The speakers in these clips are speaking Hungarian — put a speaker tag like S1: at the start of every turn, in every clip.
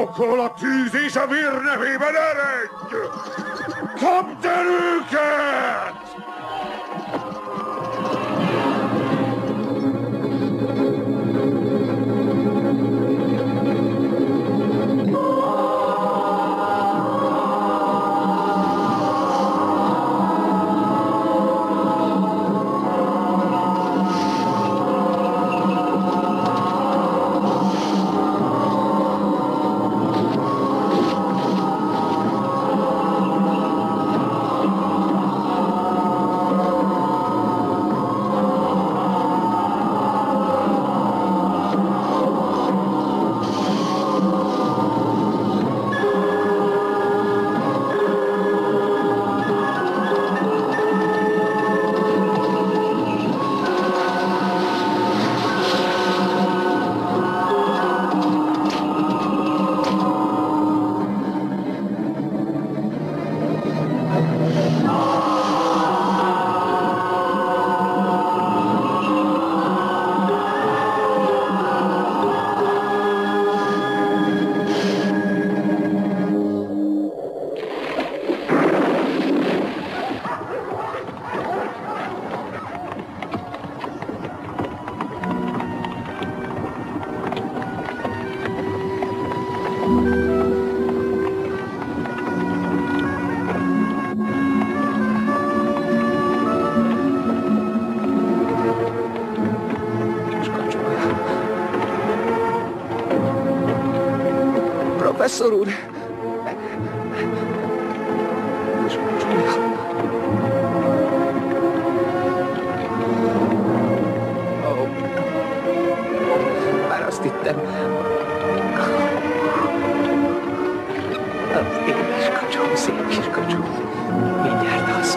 S1: pokol, a tűz és a vér nevében eredj! Kapd el őket!
S2: Professzor úr! Már azt hittem. Az édes kacsó, szép kis kacsó. Mindjárt az.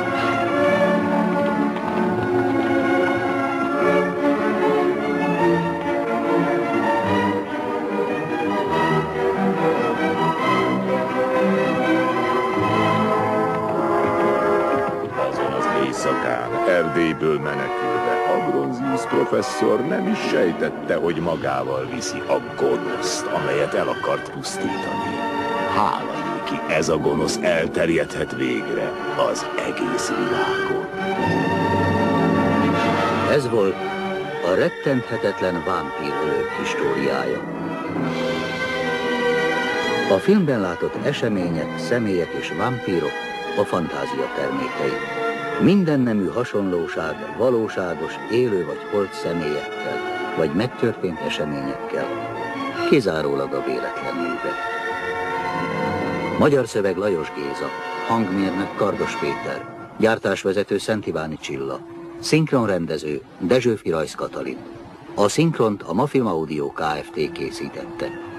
S3: Erdélyből menekülve Abronzius professzor nem is sejtette, hogy magával viszi a gonoszt, amelyet el akart pusztítani. Hála néki, ez a gonosz elterjedhet végre az egész világon.
S4: Ez volt a rettenthetetlen vámpírölők históriája. A filmben látott események, személyek és vámpírok a fantázia termékei. Minden nemű hasonlóság valóságos, élő vagy holt személyekkel, vagy megtörtént eseményekkel, kizárólag a véletlen műve. Magyar szöveg Lajos Géza, hangmérnök Kardos Péter, gyártásvezető Szent Iváni Csilla, szinkronrendező Dezsőfi Rajsz Katalin. A szinkront a Mafilm Audio Kft. Készítette.